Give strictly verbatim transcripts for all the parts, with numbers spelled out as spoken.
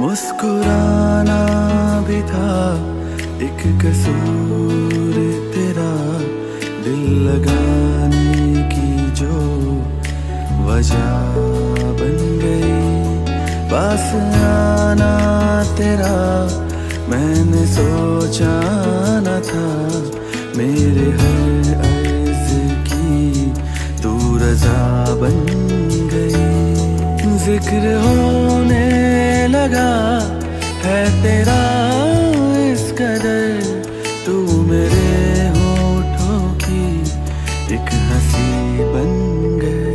मुस्कुराना भी था एक कसूर तेरा, दिल लगाने की जो वजह बन गई। पास आना तेरा मैंने सोचा न था, मेरे हर अर्ज की तू रजा बन गई। जिक्र होने लगा है तेरा इस कदर, तू मेरे होठों की एक हंसी बन गई।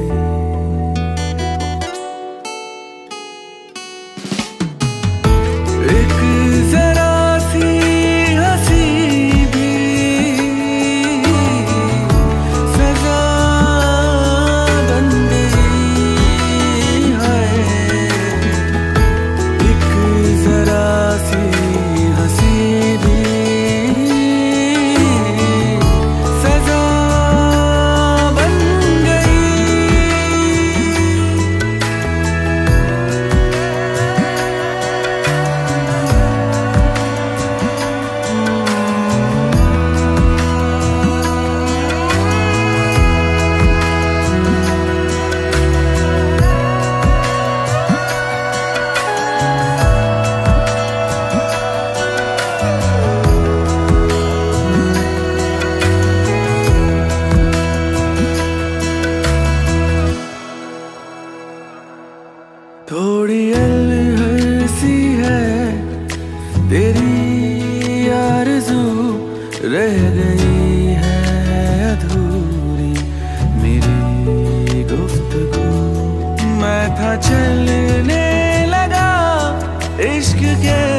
एक जरा सी हंसी भी सजा बन गई है। एक जरा सी हंसी भी सजा बन गई। थोड़ी अलहर सी है तेरी आरज़ू, रह गई है अधूरी मेरी गुफ्तगू। मैं था चलने लगा इश्क के